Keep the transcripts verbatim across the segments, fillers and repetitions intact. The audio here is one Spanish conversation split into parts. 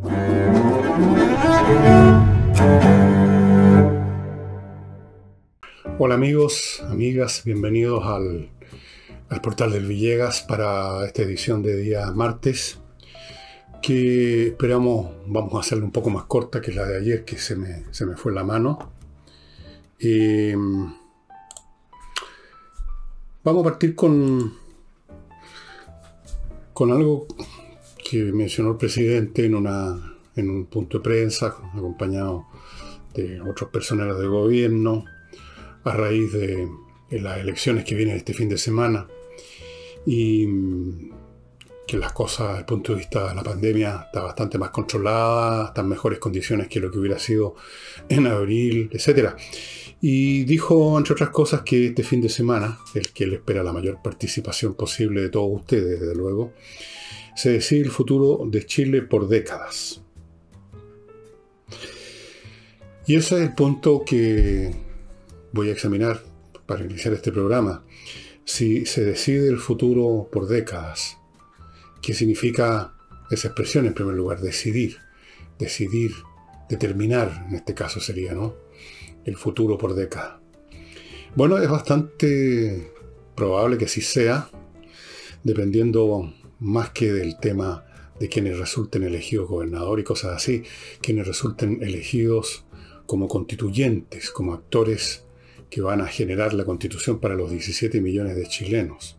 Hola amigos, amigas, bienvenidos al, al portal del Villegas para esta edición de día martes, que esperamos, vamos a hacerla un poco más corta que la de ayer, que se me, se me fue la mano. Eh, vamos a partir con, con algo que mencionó el presidente en, una, en un punto de prensa, acompañado de otros personeros del gobierno, a raíz de, de las elecciones que vienen este fin de semana, y que las cosas desde el punto de vista de la pandemia está bastante más controlada, están en mejores condiciones que lo que hubiera sido en abril, etcétera. Y dijo, entre otras cosas, que este fin de semana, el que le espera la mayor participación posible de todos ustedes, desde luego, se decide el futuro de Chile por décadas. Y ese es el punto que voy a examinar para iniciar este programa. Si se decide el futuro por décadas, ¿qué significa esa expresión en primer lugar? Decidir, decidir, determinar, en este caso sería, ¿no? El futuro por décadas. Bueno, es bastante probable que así sea, dependiendo más que del tema de quienes resulten elegidos gobernadores y cosas así, quienes resulten elegidos como constituyentes, como actores que van a generar la constitución para los diecisiete millones de chilenos.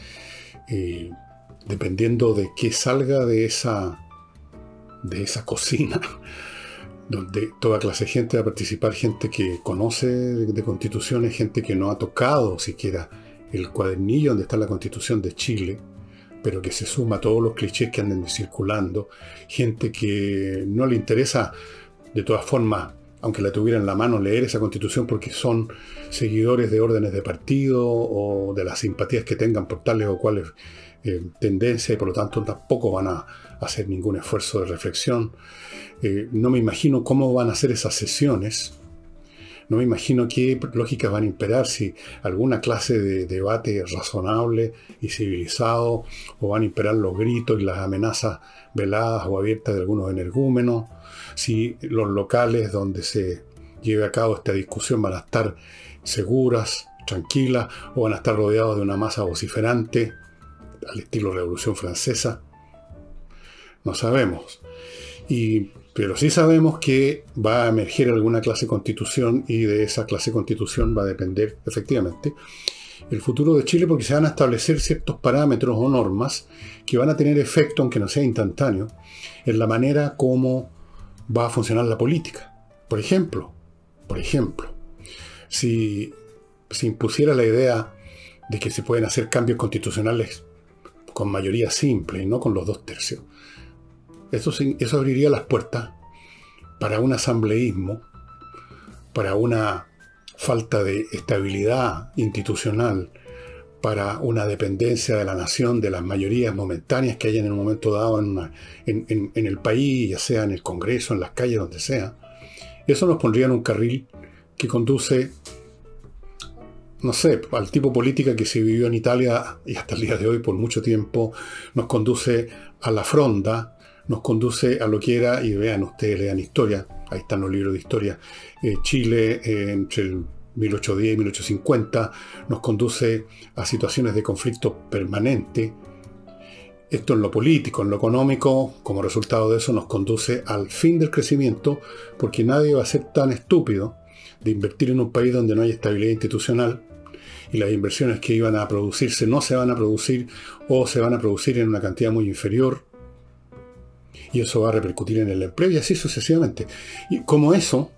Eh, dependiendo de qué salga de esa, de esa cocina, donde toda clase de gente va a participar, gente que conoce de, de constituciones, gente que no ha tocado siquiera el cuadernillo donde está la Constitución de Chile, pero que se suma a todos los clichés que andan circulando, gente que no le interesa de todas formas, aunque la tuviera en la mano, leer esa constitución porque son seguidores de órdenes de partido o de las simpatías que tengan por tales o cuales eh, tendencias, y por lo tanto tampoco van a hacer ningún esfuerzo de reflexión. Eh, no me imagino cómo van a hacer esas sesiones, no me imagino qué lógicas van a imperar, si alguna clase de debate razonable y civilizado, o van a imperar los gritos y las amenazas veladas o abiertas de algunos energúmenos, si los locales donde se lleve a cabo esta discusión van a estar seguras, tranquilas, o van a estar rodeados de una masa vociferante al estilo Revolución Francesa. No sabemos. Y, pero sí sabemos que va a emerger alguna clase de constitución, y de esa clase de constitución va a depender efectivamente el futuro de Chile, porque se van a establecer ciertos parámetros o normas que van a tener efecto, aunque no sea instantáneo, en la manera como va a funcionar la política. Por ejemplo, por ejemplo, si se impusiera la idea de que se pueden hacer cambios constitucionales con mayoría simple y no con los dos tercios, eso, eso abriría las puertas para un asambleísmo, para una falta de estabilidad institucional, para una dependencia de la nación, de las mayorías momentáneas que hayan en un momento dado en, una, en, en, en el país, ya sea en el Congreso, en las calles, donde sea. Eso nos pondría en un carril que conduce, no sé, al tipo de política que se vivió en Italia y hasta el día de hoy por mucho tiempo, nos conduce a la fronda, nos conduce a lo que era, y vean ustedes, lean historia, ahí están los libros de historia, eh, Chile eh, entre el mil ochocientos diez y mil ochocientos cincuenta, nos conduce a situaciones de conflicto permanente. Esto en lo político, en lo económico, como resultado de eso, nos conduce al fin del crecimiento, porque nadie va a ser tan estúpido de invertir en un país donde no hay estabilidad institucional, y las inversiones que iban a producirse no se van a producir, o se van a producir en una cantidad muy inferior, y eso va a repercutir en el empleo, y así sucesivamente. Y como eso,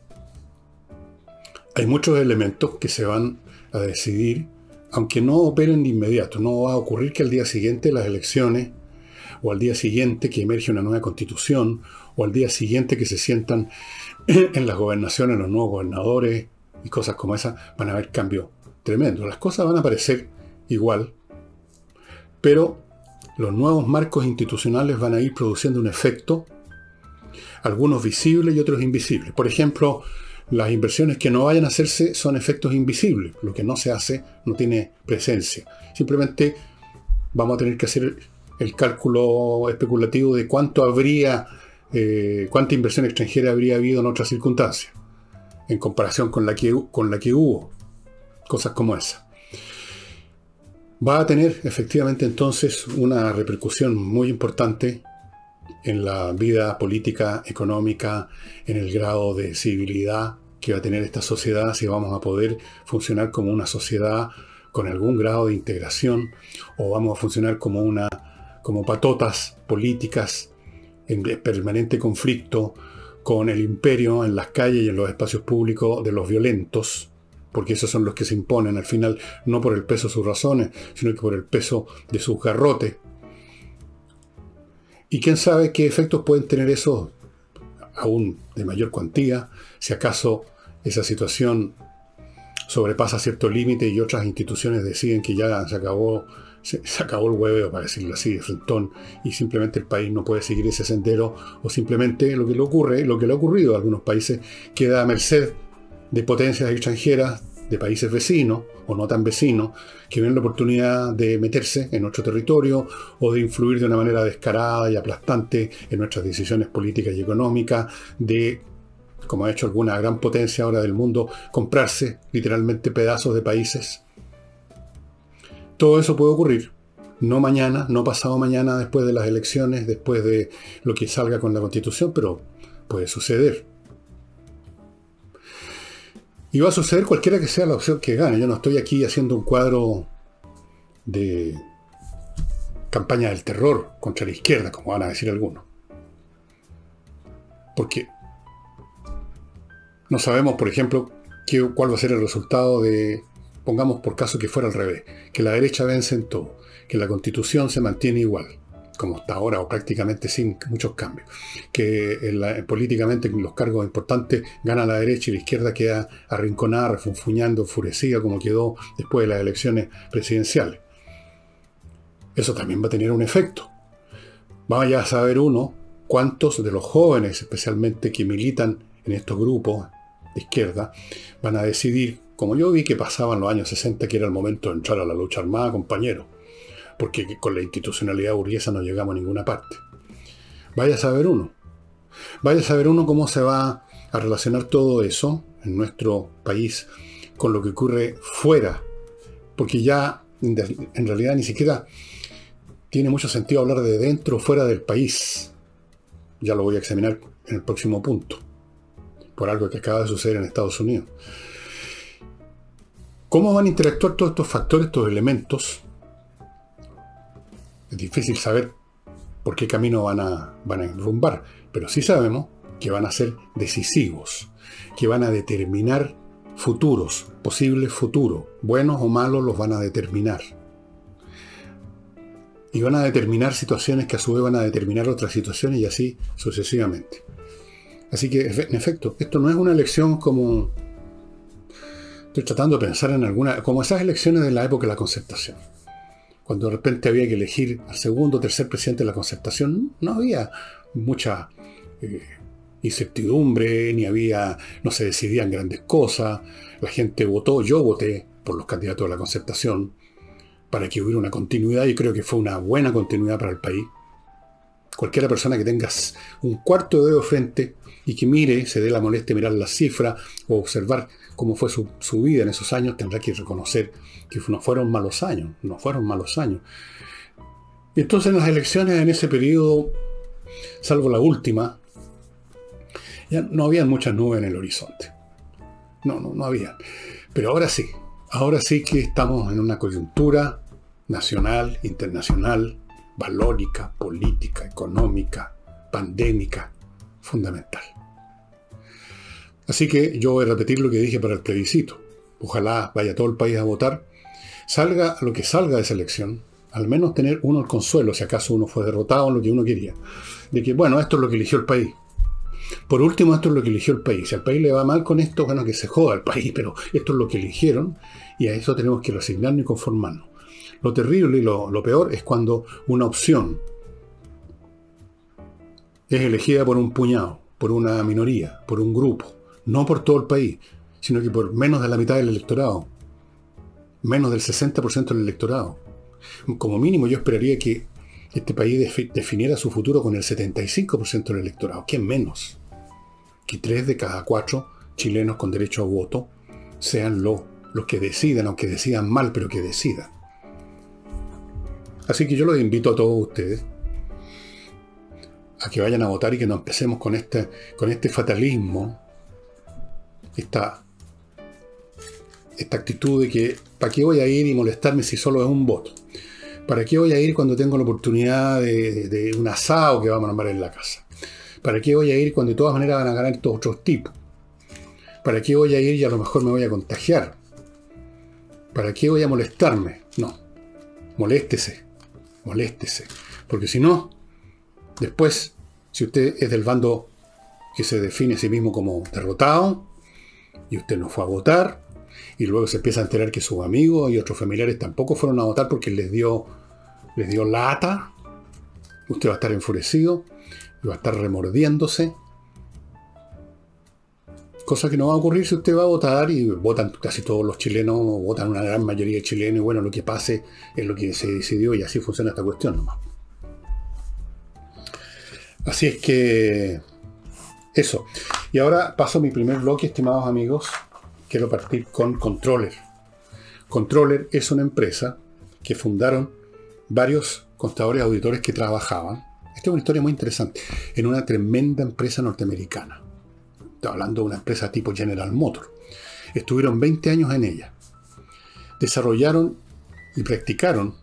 hay muchos elementos que se van a decidir, aunque no operen de inmediato. No va a ocurrir que al día siguiente las elecciones, o al día siguiente que emerge una nueva constitución, o al día siguiente que se sientan en las gobernaciones los nuevos gobernadores y cosas como esas, van a haber cambios tremendos. Las cosas van a parecer igual, pero los nuevos marcos institucionales van a ir produciendo un efecto, algunos visibles y otros invisibles. Por ejemplo, las inversiones que no vayan a hacerse son efectos invisibles. Lo que no se hace no tiene presencia. Simplemente vamos a tener que hacer el cálculo especulativo de cuánto habría eh, cuánta inversión extranjera habría habido en otras circunstancias, en comparación con la que, con la que hubo. Cosas como esa. Va a tener efectivamente entonces una repercusión muy importante en la vida política, económica, en el grado de civilidad que va a tener esta sociedad, si vamos a poder funcionar como una sociedad con algún grado de integración, o vamos a funcionar como una, como patotas políticas en permanente conflicto con el imperio en las calles y en los espacios públicos de los violentos, porque esos son los que se imponen al final, no por el peso de sus razones, sino que por el peso de sus garrotes. Y quién sabe qué efectos pueden tener esos aún de mayor cuantía, si acaso esa situación sobrepasa cierto límite y otras instituciones deciden que ya se acabó, se, se acabó el hueveo, para decirlo así, de frentón, y simplemente el país no puede seguir ese sendero, o simplemente lo que le ocurre, lo que le ha ocurrido a algunos países, queda a merced de potencias extranjeras, de países vecinos, o no tan vecinos, que ven la oportunidad de meterse en nuestro territorio, o de influir de una manera descarada y aplastante en nuestras decisiones políticas y económicas, de, como ha hecho alguna gran potencia ahora del mundo, comprarse literalmente pedazos de países. Todo eso puede ocurrir, no mañana, no pasado mañana, después de las elecciones, después de lo que salga con la Constitución, pero puede suceder. Y va a suceder cualquiera que sea la opción que gane. Yo no estoy aquí haciendo un cuadro de campaña del terror contra la izquierda, como van a decir algunos. Porque no sabemos, por ejemplo, qué, cuál va a ser el resultado de, pongamos por caso que fuera al revés, que la derecha vence en todo, que la Constitución se mantiene igual, como está ahora, o prácticamente sin muchos cambios, que en la, políticamente en los cargos importantes gana la derecha y la izquierda queda arrinconada, refunfuñando, enfurecida, como quedó después de las elecciones presidenciales. Eso también va a tener un efecto. Vaya a saber uno cuántos de los jóvenes, especialmente que militan en estos grupos de izquierda, van a decidir, como yo vi que pasaba en los años sesenta, que era el momento de entrar a la lucha armada, compañero, porque con la institucionalidad burguesa no llegamos a ninguna parte. Vaya a saber uno. Vaya a saber uno cómo se va a relacionar todo eso en nuestro país con lo que ocurre fuera, porque ya en realidad ni siquiera tiene mucho sentido hablar de dentro o fuera del país. Ya lo voy a examinar en el próximo punto, por algo que acaba de suceder en Estados Unidos. ¿Cómo van a interactuar todos estos factores, estos elementos? Es difícil saber por qué camino van a, van a enrumbar, pero sí sabemos que van a ser decisivos, que van a determinar futuros, posibles futuros, buenos o malos los van a determinar. Y van a determinar situaciones que a su vez van a determinar otras situaciones y así sucesivamente. Así que, en efecto, esto no es una elección como... Estoy tratando de pensar en alguna... como esas elecciones de la época de la Concertación. Cuando de repente había que elegir al segundo o tercer presidente de la Concertación, no había mucha eh, incertidumbre, ni había, no se decidían grandes cosas. La gente votó, yo voté por los candidatos de la Concertación para que hubiera una continuidad, y creo que fue una buena continuidad para el país. Cualquiera persona que tenga un cuarto de dedo frente y que mire, se dé la molestia de mirar las cifras o observar cómo fue su, su vida en esos años, tendrá que reconocer que no fueron malos años, no fueron malos años. Y entonces en las elecciones en ese periodo, salvo la última, ya no había muchas nubes en el horizonte. No, no, no había. Pero ahora sí, ahora sí que estamos en una coyuntura nacional, internacional, valórica, política, económica, pandémica, fundamental. Así que yo voy a repetir lo que dije para el plebiscito. Ojalá vaya todo el país a votar. Salga lo que salga de esa elección, al menos tener uno el consuelo, si acaso uno fue derrotado en lo que uno quería, de que, bueno, esto es lo que eligió el país. Por último, esto es lo que eligió el país. Si al país le va mal con esto, bueno, que se joda el país, pero esto es lo que eligieron y a eso tenemos que resignarnos y conformarnos. Lo terrible y lo, lo peor es cuando una opción es elegida por un puñado, por una minoría, por un grupo, no por todo el país, sino que por menos de la mitad del electorado, menos del sesenta por ciento del electorado. Como mínimo yo esperaría que que este país definiera su futuro con el setenta y cinco por ciento del electorado, que es menos. Que tres de cada cuatro chilenos con derecho a voto sean los, los que decidan, aunque decidan mal, pero que decidan. Así que yo los invito a todos ustedes a que vayan a votar y que no empecemos con este, con este fatalismo, esta, esta actitud de que ¿para qué voy a ir y molestarme si solo es un voto? ¿Para qué voy a ir cuando tengo la oportunidad de, de, de un asado que vamos a armar en la casa? ¿Para qué voy a ir cuando de todas maneras van a ganar estos otros tipos? ¿Para qué voy a ir y a lo mejor me voy a contagiar? ¿Para qué voy a molestarme? No, moléstese, moléstese. Porque si no, después, si usted es del bando que se define a sí mismo como derrotado, y usted no fue a votar, y luego se empieza a enterar que sus amigos y otros familiares tampoco fueron a votar porque les dio, les dio lata, usted va a estar enfurecido, y va a estar remordiéndose. Cosa que no va a ocurrir si usted va a votar, y votan casi todos los chilenos, votan una gran mayoría de chilenos, y bueno, lo que pase es lo que se decidió, y así funciona esta cuestión nomás. Así es que eso. Y ahora paso a mi primer bloque, estimados amigos. Quiero partir con Controller. Controller es una empresa que fundaron varios contadores auditores que trabajaban. Esta es una historia muy interesante. En una tremenda empresa norteamericana. Estoy hablando de una empresa tipo General Motors. Estuvieron veinte años en ella. Desarrollaron y practicaron,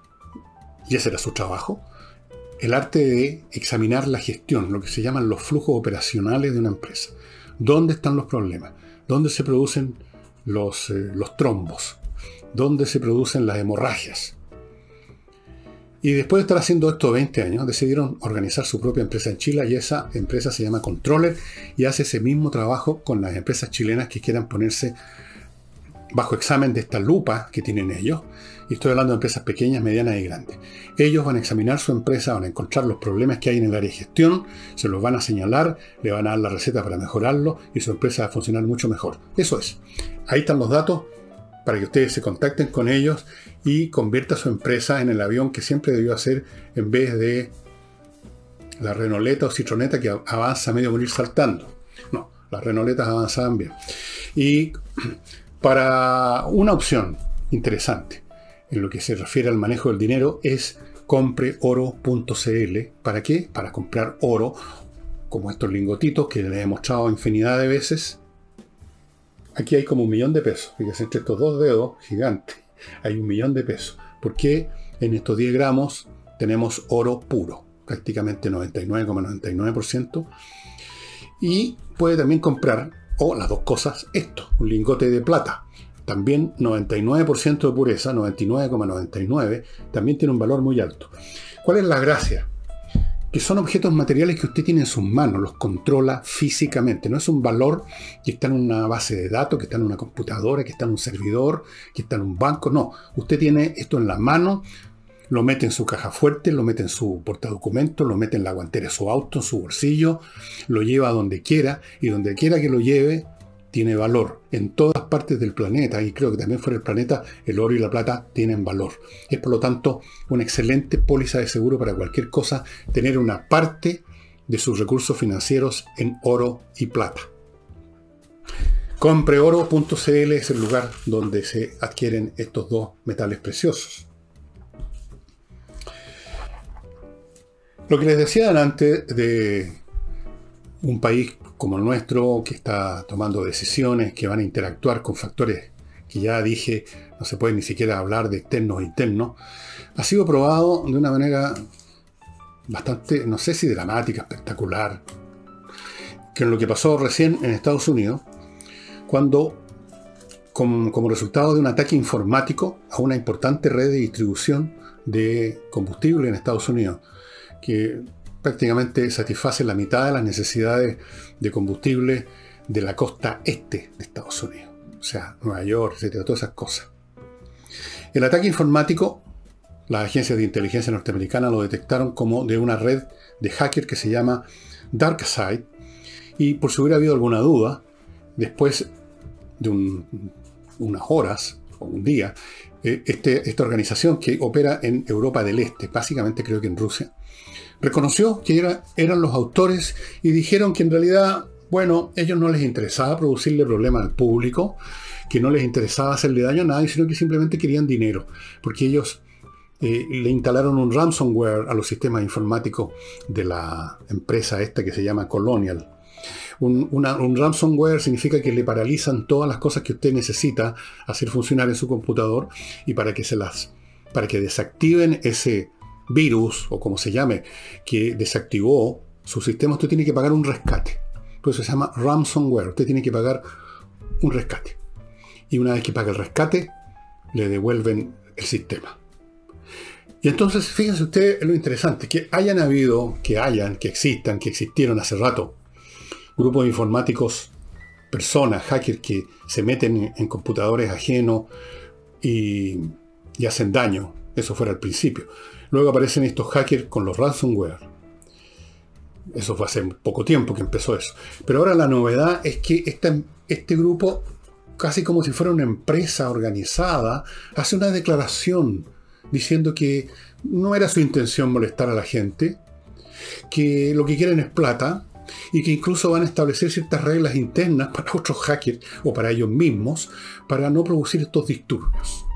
y ese era su trabajo, el arte de examinar la gestión, lo que se llaman los flujos operacionales de una empresa. ¿Dónde están los problemas? ¿Dónde se producen los, eh, los trombos? ¿Dónde se producen las hemorragias? Y después de estar haciendo esto veinte años, decidieron organizar su propia empresa en Chile, y esa empresa se llama Controller y hace ese mismo trabajo con las empresas chilenas que quieran ponerse bajo examen de esta lupa que tienen ellos. Y estoy hablando de empresas pequeñas, medianas y grandes. Ellos van a examinar su empresa, van a encontrar los problemas que hay en el área de gestión, se los van a señalar, le van a dar la receta para mejorarlo y su empresa va a funcionar mucho mejor. Eso es. Ahí están los datos para que ustedes se contacten con ellos y convierta su empresa en el avión que siempre debió hacer, en vez de la Renoleta o Citroneta que avanza medio morir saltando. No, las Renoletas avanzaban bien. Y para una opción interesante en lo que se refiere al manejo del dinero es compre oro punto c l. ¿Para qué? Para comprar oro, como estos lingotitos que les he mostrado infinidad de veces. Aquí hay como un millón de pesos. Fíjense, entre estos dos dedos gigantes hay un millón de pesos. Porque en estos diez gramos tenemos oro puro, prácticamente noventa y nueve coma noventa y nueve por ciento. Y puede también comprar, o las dos cosas, esto, un lingote de plata. También noventa y nueve por ciento de pureza, noventa y nueve coma noventa y nueve, también tiene un valor muy alto. ¿Cuál es la gracia? Que son objetos materiales que usted tiene en sus manos, los controla físicamente. No es un valor que está en una base de datos, que está en una computadora, que está en un servidor, que está en un banco. No, usted tiene esto en la mano, lo mete en su caja fuerte, lo mete en su portadocumentos, lo mete en la guantera de su auto, en su bolsillo, lo lleva a donde quiera, y donde quiera que lo lleve, tiene valor. En todas partes del planeta, y creo que también fuera del planeta, el oro y la plata tienen valor. Es por lo tanto una excelente póliza de seguro para cualquier cosa, tener una parte de sus recursos financieros en oro y plata. compre oro punto c l es el lugar donde se adquieren estos dos metales preciosos. Lo que les decía antes de un país como el nuestro, que está tomando decisiones que van a interactuar con factores que ya dije, no se puede ni siquiera hablar de externos e internos, ha sido probado de una manera bastante, no sé si dramática, espectacular, que en lo que pasó recién en Estados Unidos, cuando como, como resultado de un ataque informático a una importante red de distribución de combustible en Estados Unidos, que prácticamente satisface la mitad de las necesidades de combustible de la costa este de Estados Unidos. O sea, Nueva York, etcétera, todas esas cosas. El ataque informático, las agencias de inteligencia norteamericanas lo detectaron como de una red de hackers que se llama DarkSide. Y por si hubiera habido alguna duda, después de un, unas horas o un día, eh, este, esta organización que opera en Europa del Este, básicamente creo que en Rusia, reconoció que era, eran los autores y dijeron que en realidad, bueno, a ellos no les interesaba producirle problemas al público, que no les interesaba hacerle daño a nadie, sino que simplemente querían dinero, porque ellos eh, le instalaron un ransomware a los sistemas informáticos de la empresa esta que se llama Colonial. Un, una, un ransomware significa que le paralizan todas las cosas que usted necesita hacer funcionar en su computador, y para que se las, para que desactiven ese virus, o como se llame, que desactivó su sistema, usted tiene que pagar un rescate. Por eso se llama ransomware. Usted tiene que pagar un rescate. Y una vez que paga el rescate, le devuelven el sistema. Y entonces, fíjense ustedes lo interesante, que hayan habido, que hayan, que existan, que existieron hace rato, grupos de informáticos, personas, hackers que se meten en, en computadores ajenos y, y hacen daño. Eso fuera al principio. Luego aparecen estos hackers con los ransomware. Eso fue hace poco tiempo que empezó eso. Pero ahora la novedad es que esta, este grupo, casi como si fuera una empresa organizada, hace una declaración diciendo que no era su intención molestar a la gente, que lo que quieren es plata, y que incluso van a establecer ciertas reglas internas para otros hackers o para ellos mismos para no producir estos disturbios.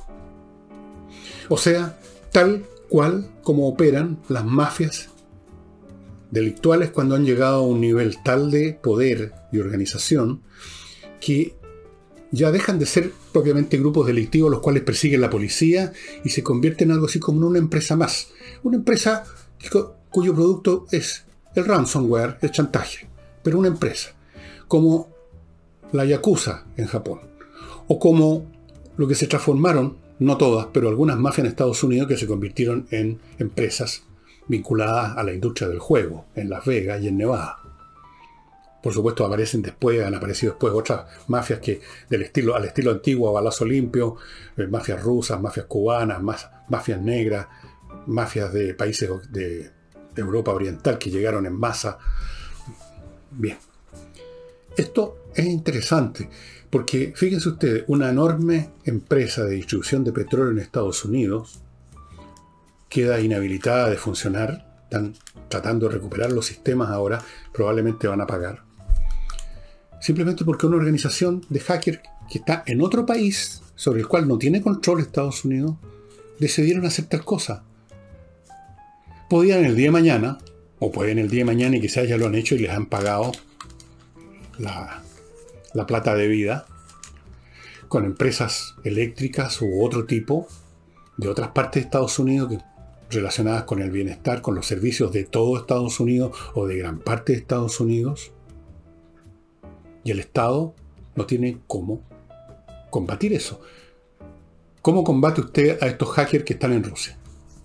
O sea, tal cual como operan las mafias delictuales cuando han llegado a un nivel tal de poder y organización que ya dejan de ser propiamente grupos delictivos los cuales persiguen la policía y se convierten en algo así como en una empresa más. Una empresa cuyo producto es el ransomware, el chantaje, pero una empresa, como la Yakuza en Japón, o como lo que se transformaron, no todas, pero algunas mafias en Estados Unidos que se convirtieron en empresas vinculadas a la industria del juego, en Las Vegas y en Nevada. Por supuesto aparecen después, han aparecido después otras mafias que del estilo, al estilo antiguo, a balazo limpio, eh, mafias rusas, mafias cubanas, más, mafias negras, mafias de países de, de Europa Oriental que llegaron en masa. Bien. Esto es interesante, porque fíjense ustedes, una enorme empresa de distribución de petróleo en Estados Unidos queda inhabilitada de funcionar, están tratando de recuperar los sistemas ahora, probablemente van a pagar. Simplemente porque una organización de hackers que está en otro país, sobre el cual no tiene control Estados Unidos, decidieron hacer tal cosa. Podían el día de mañana, o pueden el día de mañana y quizás ya lo han hecho y les han pagado la, la plata debida, con empresas eléctricas u otro tipo de otras partes de Estados Unidos que, relacionadas con el bienestar, con los servicios de todo Estados Unidos o de gran parte de Estados Unidos. Y el Estado no tiene cómo combatir eso. ¿Cómo combate usted a estos hackers que están en Rusia?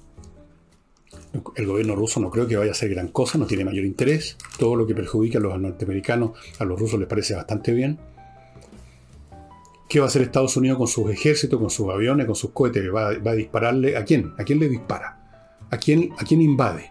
El gobierno ruso no creo que vaya a hacer gran cosa, no tiene mayor interés. Todo lo que perjudica a los norteamericanos, a los rusos les parece bastante bien. ¿Qué va a hacer Estados Unidos con sus ejércitos, con sus aviones, con sus cohetes? ¿Va, va a dispararle? ¿A quién? ¿A quién le dispara? ¿A quién, ¿A quién invade?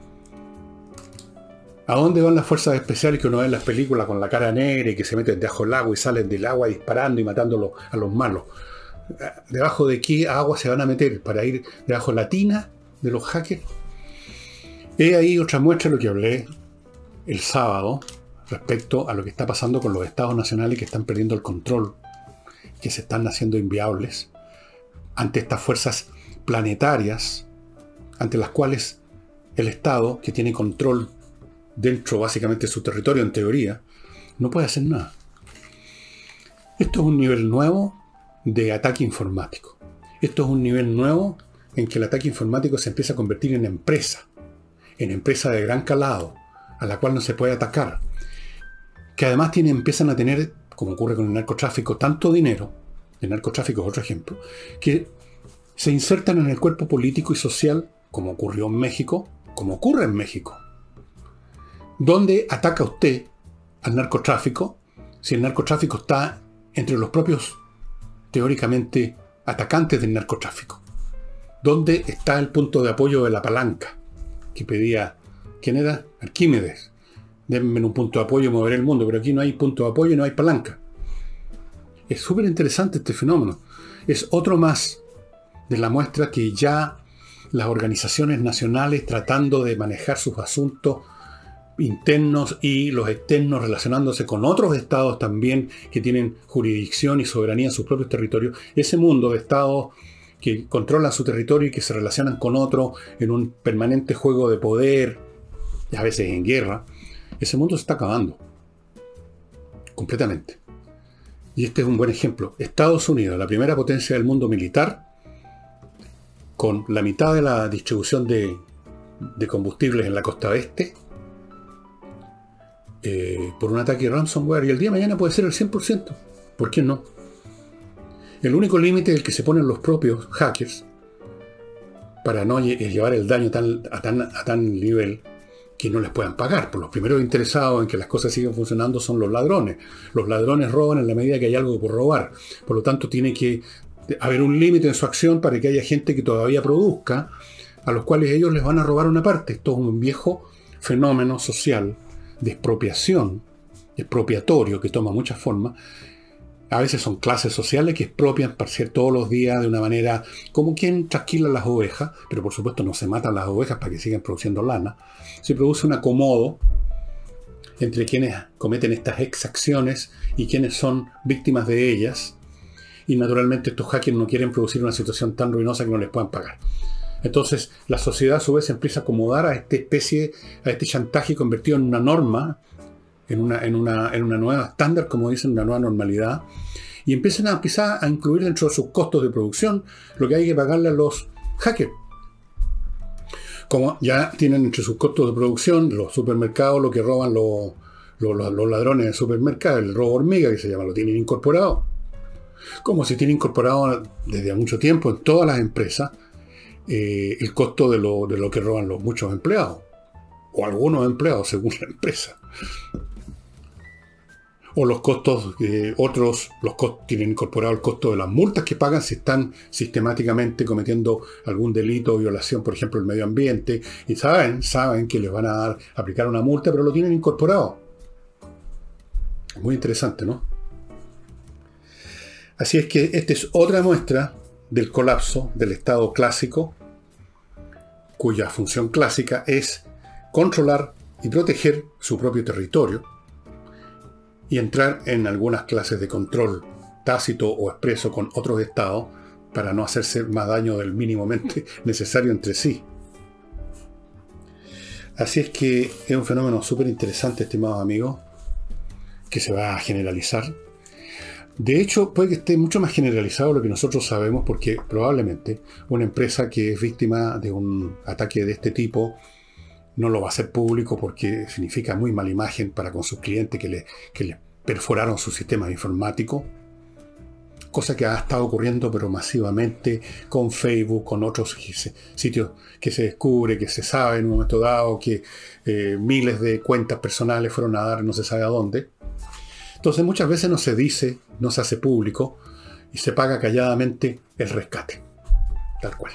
¿A dónde van las fuerzas especiales que uno ve en las películas con la cara negra y que se meten debajo del agua y salen del agua disparando y matando a los malos? ¿Debajo de qué agua se van a meter? ¿Para ir debajo de la tina de los hackers? He ahí otra muestra de lo que hablé el sábado respecto a lo que está pasando con los estados nacionales que están perdiendo el control, que se están haciendo inviables ante estas fuerzas planetarias, ante las cuales el Estado, que tiene control dentro básicamente de su territorio en teoría, no puede hacer nada. Esto es un nivel nuevo de ataque informático. Esto es un nivel nuevo en que el ataque informático se empieza a convertir en empresa, en empresa de gran calado, a la cual no se puede atacar, que además tiene, empiezan a tener, como ocurre con el narcotráfico, tanto dinero, el narcotráfico es otro ejemplo, que se insertan en el cuerpo político y social, como ocurrió en México, como ocurre en México. ¿Dónde ataca usted al narcotráfico si el narcotráfico está entre los propios, teóricamente, atacantes del narcotráfico? ¿Dónde está el punto de apoyo de la palanca que pedía, ¿quién era? Arquímedes. Denme un punto de apoyo y moveré el mundo, pero aquí no hay punto de apoyo y no hay palanca. Es súper interesante este fenómeno. es otro más de la muestra que ya las organizaciones nacionales, tratando de manejar sus asuntos internos y los externos, relacionándose con otros estados también que tienen jurisdicción y soberanía en sus propios territorios, ese mundo de estados que controlan su territorio y que se relacionan con otros en un permanente juego de poder, y a veces en guerra, ese mundo se está acabando completamente. Y este es un buen ejemplo. Estados Unidos, la primera potencia del mundo militar, con la mitad de la distribución de, de combustibles en la costa oeste, eh, por un ataque ransomware, y el día de mañana puede ser el cien por ciento. ¿Por qué no? El único límite es el que se ponen los propios hackers para no lle llevar el daño tan, a, tan, a tan nivel que no les puedan pagar. Por los primeros interesados en que las cosas sigan funcionando son los ladrones. Los ladrones roban en la medida que hay algo por robar. Por lo tanto, tiene que haber un límite en su acción para que haya gente que todavía produzca, a los cuales ellos les van a robar una parte. Esto es un viejo fenómeno social de expropiación, expropiatorio, que toma muchas formas. A veces son clases sociales que expropian para hacer todos los días de una manera como quien trasquila las ovejas, pero por supuesto no se matan las ovejas para que sigan produciendo lana. Se produce un acomodo entre quienes cometen estas exacciones y quienes son víctimas de ellas. Y naturalmente estos hackers no quieren producir una situación tan ruinosa que no les puedan pagar. Entonces la sociedad a su vez empieza a acomodar a esta especie, a este chantaje convertido en una norma, en una, en una, en una nueva estándar, como dicen, una nueva normalidad, y empiezan a empezar a incluir dentro de sus costos de producción lo que hay que pagarle a los hackers. Como ya tienen entre sus costos de producción los supermercados, lo que roban los, los, los ladrones de supermercados, el robo hormiga que se llama, lo tienen incorporado. Como se tiene incorporado desde hace mucho tiempo en todas las empresas eh, el costo de lo, de lo que roban los muchos empleados, o algunos empleados según la empresa. O los costos, eh, otros los costos, tienen incorporado el costo de las multas que pagan si están sistemáticamente cometiendo algún delito o violación, por ejemplo, del medio ambiente, y saben, saben que les van a dar, aplicar una multa, pero lo tienen incorporado. Muy interesante, ¿no? Así es que esta es otra muestra del colapso del Estado clásico, cuya función clásica es controlar y proteger su propio territorio, y entrar en algunas clases de control tácito o expreso con otros estados para no hacerse más daño del mínimamente necesario entre sí. Así es que es un fenómeno súper interesante, estimados amigos, que se va a generalizar. De hecho, puede que esté mucho más generalizado de lo que nosotros sabemos, porque probablemente una empresa que es víctima de un ataque de este tipo no lo va a hacer público porque significa muy mala imagen para con sus clientes que le, que le perforaron su sistema informático. Cosa que ha estado ocurriendo pero masivamente con Facebook, con otros sitios que se descubre, que se sabe en un momento dado que eh, miles de cuentas personales fueron a dar no se sabe a dónde. Entonces muchas veces no se dice, no se hace público y se paga calladamente el rescate. Tal cual.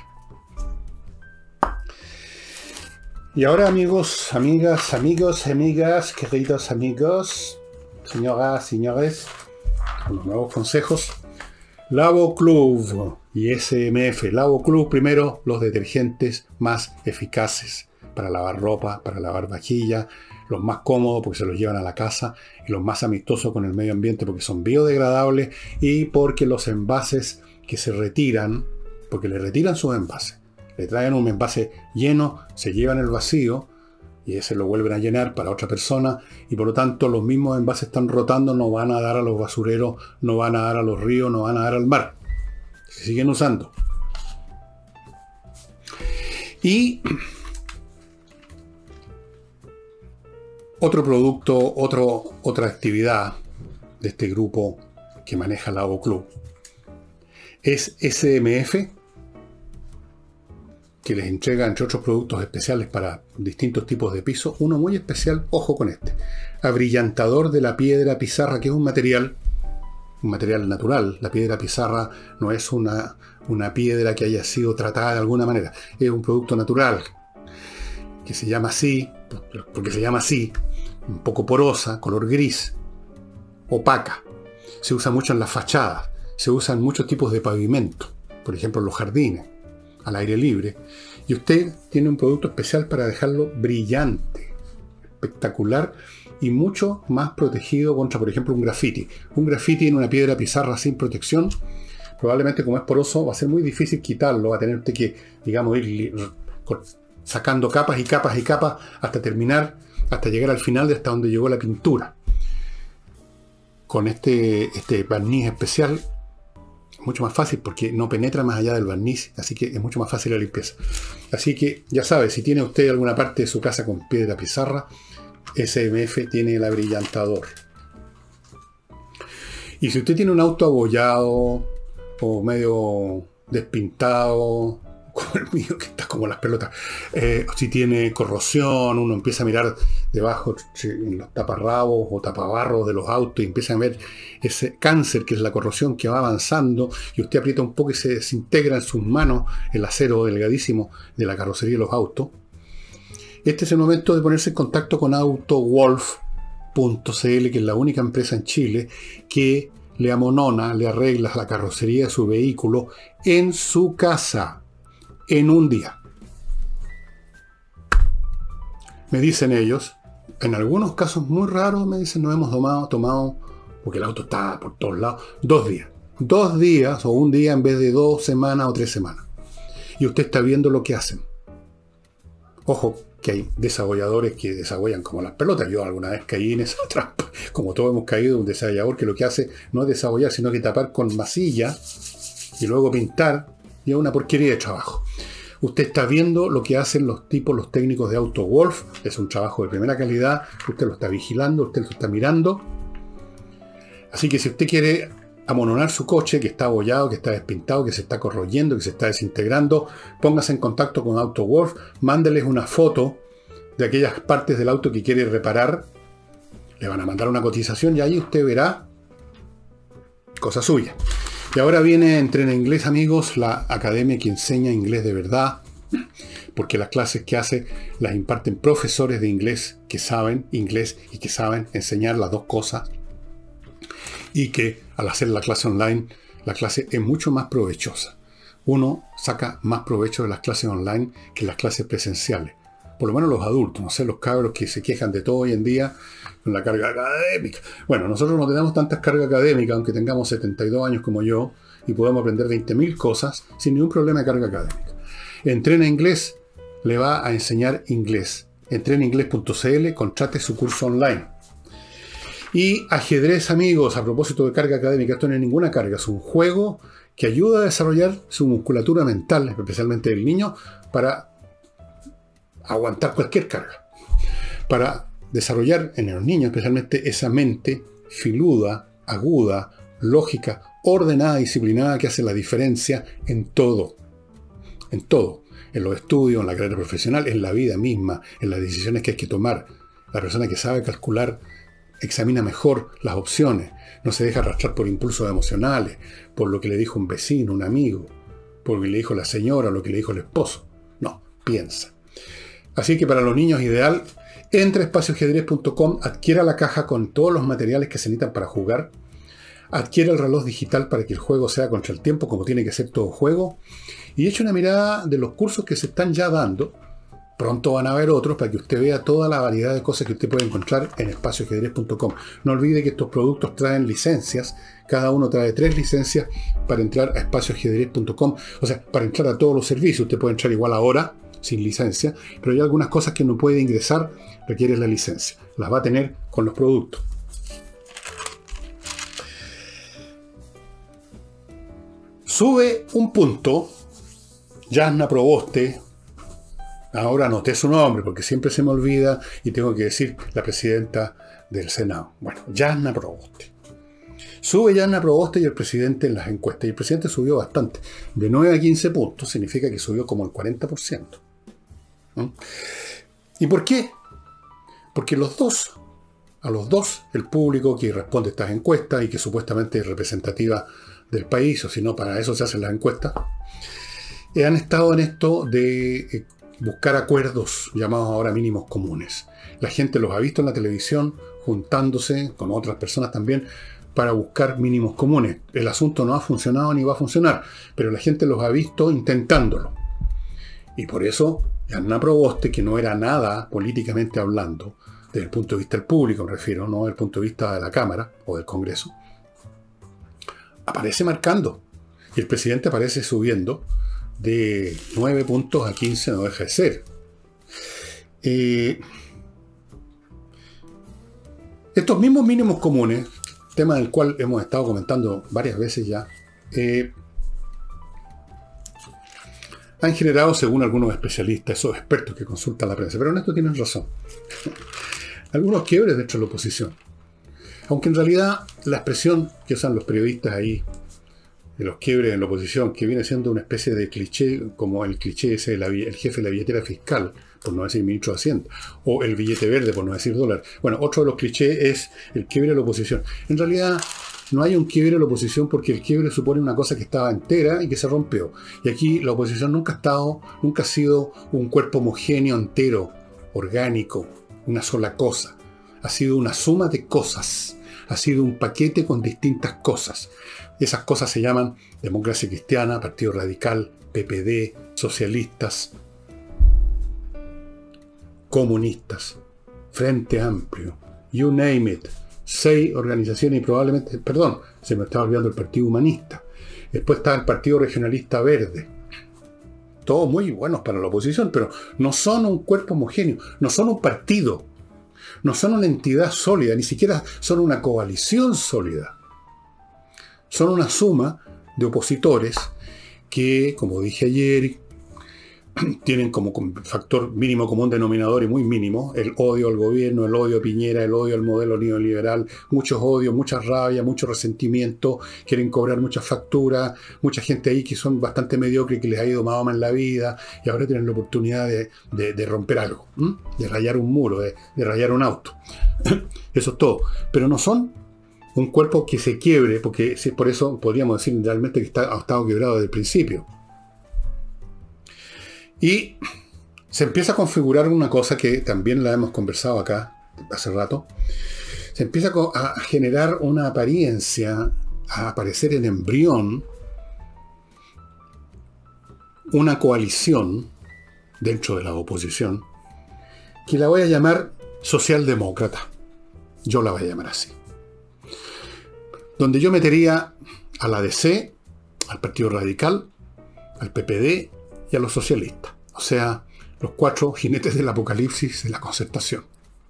Y ahora, amigos, amigas, amigos, amigas, queridos amigos, señoras, señores, unos nuevos consejos. Lavo Club y S M F. Lavo Club, primero, los detergentes más eficaces para lavar ropa, para lavar vajilla, los más cómodos porque se los llevan a la casa, y los más amistosos con el medio ambiente porque son biodegradables y porque los envases que se retiran, porque le retiran sus envases, le traen un envase lleno, se llevan el vacío y ese lo vuelven a llenar para otra persona, y por lo tanto los mismos envases están rotando, no van a dar a los basureros, no van a dar a los ríos, no van a dar al mar. Se siguen usando. Y otro producto, otro, otra actividad de este grupo que maneja Lavo Club es S M F, que les entrega, entre otros productos especiales para distintos tipos de piso, uno muy especial, ojo con este, abrillantador de la piedra pizarra, que es un material, un material natural. La piedra pizarra no es una, una piedra que haya sido tratada de alguna manera, es un producto natural, que se llama así, porque se llama así, un poco porosa, color gris, opaca. Se usa mucho en las fachadas, se usan muchos tipos de pavimento, por ejemplo en los jardines, al aire libre, y usted tiene un producto especial para dejarlo brillante, espectacular y mucho más protegido contra, por ejemplo, un grafiti. Un grafiti en una piedra pizarra sin protección, probablemente como es poroso, va a ser muy difícil quitarlo, va a tener usted que, digamos, ir sacando capas y capas y capas hasta terminar, hasta llegar al final de hasta donde llegó la pintura. Con este, este barniz especial es mucho más fácil porque no penetra más allá del barniz, así que es mucho más fácil la limpieza. Así que ya sabe, si tiene usted alguna parte de su casa con piedra pizarra, S M F tiene el abrillantador. Y si usted tiene un auto abollado o medio despintado, como el mío que está como las pelotas, eh, si tiene corrosión, uno empieza a mirar debajo en los taparrabos o tapabarros de los autos y empieza a ver ese cáncer que es la corrosión que va avanzando y usted aprieta un poco y se desintegra en sus manos el acero delgadísimo de la carrocería de los autos. Este es el momento de ponerse en contacto con AutoWolf punto c l, que es la única empresa en Chile que le amonona, le arregla la carrocería de su vehículo en su casa, en un día. Me dicen ellos, en algunos casos muy raros, me dicen, nos hemos tomado, tomado, porque el auto está por todos lados, dos días. Dos días o un día en vez de dos semanas o tres semanas. Y usted está viendo lo que hacen. Ojo, que hay desabolladores que desagollan como las pelotas. Yo alguna vez caí en esa trampa. Como todos hemos caído, un desabollador que lo que hace no es desabollar, sino que tapar con masilla y luego pintar. Y es una porquería de trabajo. Usted está viendo lo que hacen los tipos, los técnicos de AutoWolf. Es un trabajo de primera calidad. Usted lo está vigilando, usted lo está mirando. Así que si usted quiere amononar su coche que está abollado, que está despintado, que se está corroyendo, que se está desintegrando, póngase en contacto con AutoWolf, mándeles una foto de aquellas partes del auto que quiere reparar, le van a mandar una cotización y ahí usted verá cosa suya. Y ahora viene Entrena Inglés, amigos, la academia que enseña inglés de verdad, porque las clases que hace las imparten profesores de inglés que saben inglés y que saben enseñar las dos cosas. Y que al hacer la clase online, la clase es mucho más provechosa. Uno saca más provecho de las clases online que las clases presenciales. Por lo menos los adultos, no sé, los cabros que se quejan de todo hoy en día con la carga académica. Bueno, nosotros no tenemos tantas cargas académicas, aunque tengamos setenta y dos años como yo, y podemos aprender veinte mil cosas sin ningún problema de carga académica. Entrena Inglés le va a enseñar inglés. entrena inglés punto c l, contrate su curso online. Y ajedrez, amigos, a propósito de carga académica, esto no es ninguna carga, es un juego que ayuda a desarrollar su musculatura mental, especialmente del niño, para aguantar cualquier carga. Para desarrollar en los niños, especialmente, esa mente filuda, aguda, lógica, ordenada, disciplinada, que hace la diferencia en todo. En todo. En los estudios, en la carrera profesional, en la vida misma, en las decisiones que hay que tomar. La persona que sabe calcular examina mejor las opciones, no se deja arrastrar por impulsos emocionales, por lo que le dijo un vecino, un amigo, por lo que le dijo la señora, lo que le dijo el esposo. No, piensa. Así que para los niños ideal, entre a espacio ajedrez punto com, adquiera la caja con todos los materiales que se necesitan para jugar, adquiera el reloj digital para que el juego sea contra el tiempo, como tiene que ser todo juego, y eche una mirada de los cursos que se están ya dando. Pronto van a haber otros para que usted vea toda la variedad de cosas que usted puede encontrar en espacio ajedrez punto com. No olvide que estos productos traen licencias. Cada uno trae tres licencias para entrar a espacio ajedrez punto com. O sea, para entrar a todos los servicios. Usted puede entrar igual ahora, sin licencia, pero hay algunas cosas que no puede ingresar, requiere la licencia. Las va a tener con los productos. Sube un punto, Jasna Proboste. Ahora anoté su nombre porque siempre se me olvida y tengo que decir la presidenta del Senado. Bueno, Jasna Proboste. Sube Jasna Proboste y el presidente en las encuestas. Y el presidente subió bastante. De nueve a quince puntos significa que subió como el cuarenta por ciento. ¿Mm? ¿Y por qué? Porque los dos, a los dos, el público que responde a estas encuestas y que supuestamente es representativa del país, o si no, para eso se hacen las encuestas, eh, han estado en esto de eh, buscar acuerdos llamados ahora mínimos comunes. La gente los ha visto en la televisión juntándose con otras personas también para buscar mínimos comunes. El asunto no ha funcionado ni va a funcionar, pero la gente los ha visto intentándolo. Y por eso, Anna Proboste, que no era nada políticamente hablando, desde el punto de vista del público me refiero, no desde el punto de vista de la Cámara o del Congreso, aparece marcando. Y el presidente aparece subiendo de nueve puntos a quince, no deja de ser. Eh, estos mismos mínimos comunes, tema del cual hemos estado comentando varias veces ya, eh, han generado, según algunos especialistas, esos expertos que consultan la prensa, pero en esto tienen razón, algunos quiebres dentro de la oposición. Aunque en realidad la expresión que usan los periodistas ahí, de los quiebres en la oposición, que viene siendo una especie de cliché, como el cliché ese, la, el jefe de la billetera fiscal, por no decir ministro de Hacienda, o el billete verde, por no decir dólar. Bueno, otro de los clichés es el quiebre de la oposición. En realidad, no hay un quiebre de la oposición porque el quiebre supone una cosa que estaba entera y que se rompió. Y aquí la oposición nunca ha estado, nunca ha sido un cuerpo homogéneo, entero, orgánico, una sola cosa. Ha sido una suma de cosas. Ha sido un paquete con distintas cosas. Esas cosas se llaman Democracia Cristiana, Partido Radical, P P D, socialistas, comunistas, Frente Amplio, you name it. Seis organizaciones y probablemente, perdón, se me estaba olvidando el Partido Humanista. Después está el Partido Regionalista Verde. Todos muy buenos para la oposición, pero no son un cuerpo homogéneo, no son un partido, no son una entidad sólida, ni siquiera son una coalición sólida. Son una suma de opositores que, como dije ayer, tienen como factor mínimo común denominador y muy mínimo el odio al gobierno, el odio a Piñera, el odio al modelo neoliberal, muchos odios, mucha rabia, mucho resentimiento, quieren cobrar muchas facturas, mucha gente ahí que son bastante mediocres, que les ha ido más o menos en la vida y ahora tienen la oportunidad de, de, de romper algo, ¿m? de rayar un muro, de, de rayar un auto. Eso es todo. Pero no son un cuerpo que se quiebre, porque por eso podríamos decir realmente que está, ha estado quebrado desde el principio. Y se empieza a configurar una cosa que también la hemos conversado acá hace rato. Se empieza a generar una apariencia, a aparecer en embrión, una coalición dentro de la oposición, que la voy a llamar socialdemócrata. Yo la voy a llamar así. Donde yo metería a la D C, al Partido Radical, al P P D y a los socialistas. O sea, los cuatro jinetes del apocalipsis de la concertación.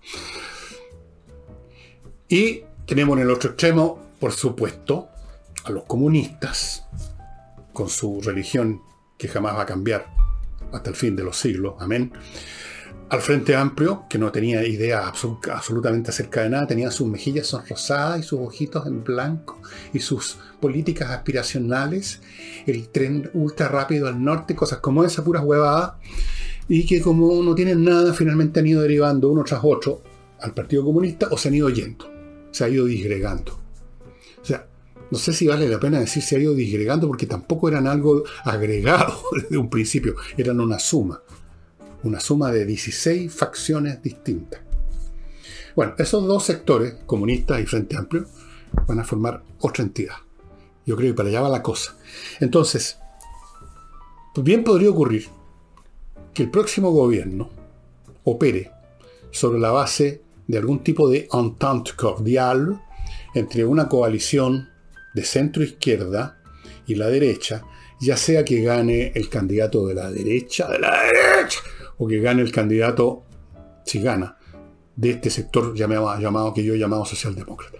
Y tenemos en el otro extremo, por supuesto, a los comunistas, con su religión que jamás va a cambiar hasta el fin de los siglos. Amén. Al Frente Amplio, que no tenía idea absolut- absolutamente acerca de nada, tenía sus mejillas sonrosadas y sus ojitos en blanco y sus políticas aspiracionales, el tren ultra rápido al norte, cosas como esa, puras huevadas, y que como no tienen nada, finalmente han ido derivando uno tras otro al Partido Comunista o se han ido yendo, se ha ido disgregando. O sea, no sé si vale la pena decir se ha ido disgregando porque tampoco eran algo agregado desde un principio, eran una suma. Una suma de dieciséis facciones distintas. Bueno, esos dos sectores, comunistas y Frente Amplio, van a formar otra entidad. Yo creo que para allá va la cosa. Entonces, pues bien podría ocurrir que el próximo gobierno opere sobre la base de algún tipo de entente cordial entre una coalición de centro-izquierda y la derecha, ya sea que gane el candidato de la derecha, de la derecha, o que gane el candidato, si gana, de este sector llamado, llamado que yo he llamado socialdemócrata.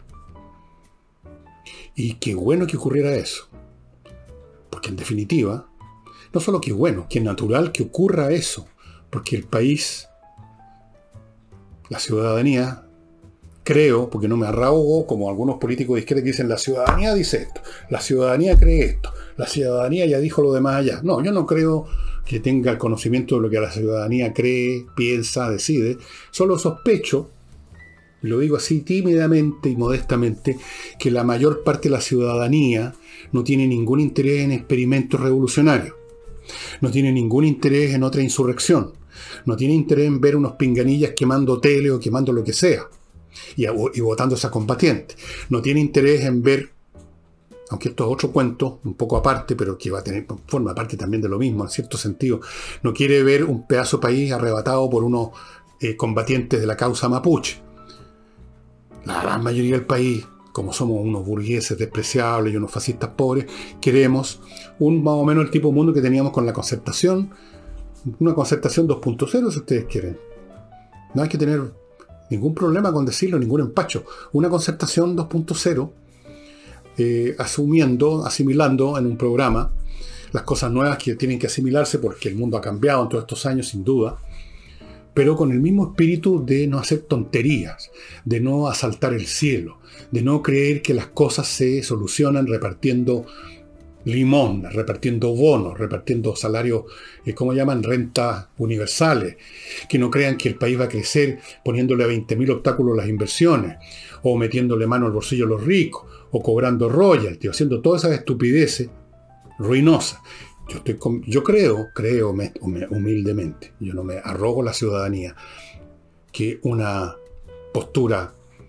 Y qué bueno que ocurriera eso. Porque en definitiva, no solo que bueno, que es natural que ocurra eso. Porque el país, la ciudadanía, creo, porque no me arraugo, como algunos políticos de izquierda que dicen, la ciudadanía dice esto, la ciudadanía cree esto, la ciudadanía ya dijo lo demás allá. No, yo no creo que tenga el conocimiento de lo que la ciudadanía cree, piensa, decide. Solo sospecho, y lo digo así tímidamente y modestamente, que la mayor parte de la ciudadanía no tiene ningún interés en experimentos revolucionarios. No tiene ningún interés en otra insurrección. No tiene interés en ver unos pinganillas quemando tele o quemando lo que sea. y, y votando a esa combatiente. No tiene interés en ver, aunque esto es otro cuento, un poco aparte, pero que va a tener, forma parte también de lo mismo, en cierto sentido. No quiere ver un pedazo de país arrebatado por unos eh, combatientes de la causa mapuche. La gran mayoría del país, como somos unos burgueses despreciables y unos fascistas pobres, queremos un más o menos el tipo de mundo que teníamos con la concertación, una concertación dos punto cero si ustedes quieren. No hay que tener ningún problema con decirlo, ningún empacho. Una concertación dos punto cero, eh, asumiendo, asimilando en un programa las cosas nuevas que tienen que asimilarse porque el mundo ha cambiado en todos estos años, sin duda, pero con el mismo espíritu de no hacer tonterías, de no asaltar el cielo, de no creer que las cosas se solucionan repartiendo limón, repartiendo bonos, repartiendo salarios, eh, ¿cómo llaman? Rentas universales. Que no crean que el país va a crecer poniéndole a veinte mil obstáculos las inversiones, o metiéndole mano al bolsillo a los ricos, o cobrando royalties, haciendo todas esas estupideces ruinosas. Yo, estoy con, yo creo, creo humildemente, yo no me arrogo la ciudadanía, que una postura